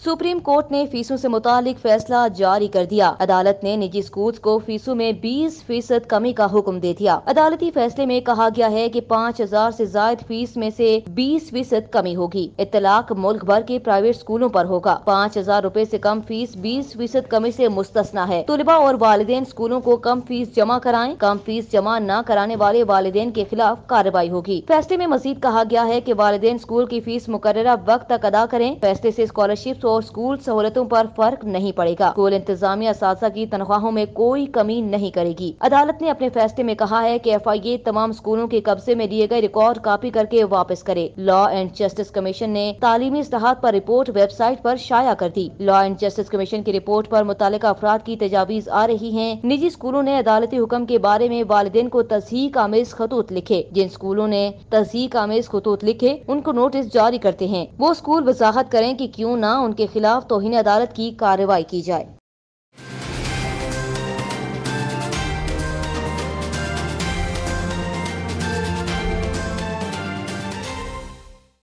Supreme court ने फीसों से मुतालिक फैसला जारी कर दिया। अदालत ने निजी स्कूल्स को फीसों में 20% कमी का हुक्म दे दिया। अदालती फैसले में कहा गया है कि 5,000 से जायद फीस में से 20% कमी होगी। इत्तलाक मुल्क भर के प्राइवेट स्कूलों पर होगा। 5,000 रुपए से कम फीस 20% कमी से मुस्तस्ना है। तुलबा और वालिदैन स्कूलों को कम फीस जमा कराएं। कम फीस जमा न कराने वाले वालिदैन के खिलाफ कार्रवाई होगी। फैसले में मजीद कहा गया है कि वालिदैन स्कूल की फीस मुकर्ररा वक्त तक अदा करें। फैसले से स्कॉलरशिप और स्कूल सहूलतों पर फर्क नहीं पड़ेगा। स्कूल इंतजामिया असातिज़ा की तनख्वाहों में कोई कमी नहीं करेगी। अदालत ने अपने फैसले में कहा है कि FIA तमाम स्कूलों के कब्जे में लिए गए रिकॉर्ड कॉपी करके वापस करे। लॉ एंड जस्टिस कमीशन ने तालीमी इस्लाहात पर रिपोर्ट वेबसाइट पर शाया कर दी। लॉ एंड जस्टिस कमीशन की रिपोर्ट पर मुतालिका अफराद की तजावीज आ रही हैं। निजी स्कूलों ने अदालती हुक्म के बारे में वालिदैन को तस्दीक आमेज खतूत लिखे। जिन स्कूलों ने तस्दीक आमेज खतूत लिखे उनको नोटिस जारी करते हैं। वो स्कूल वजाहत करें कि क्यों न उनके खिलाफ तौहीन अदालत की कार्रवाई की जाए।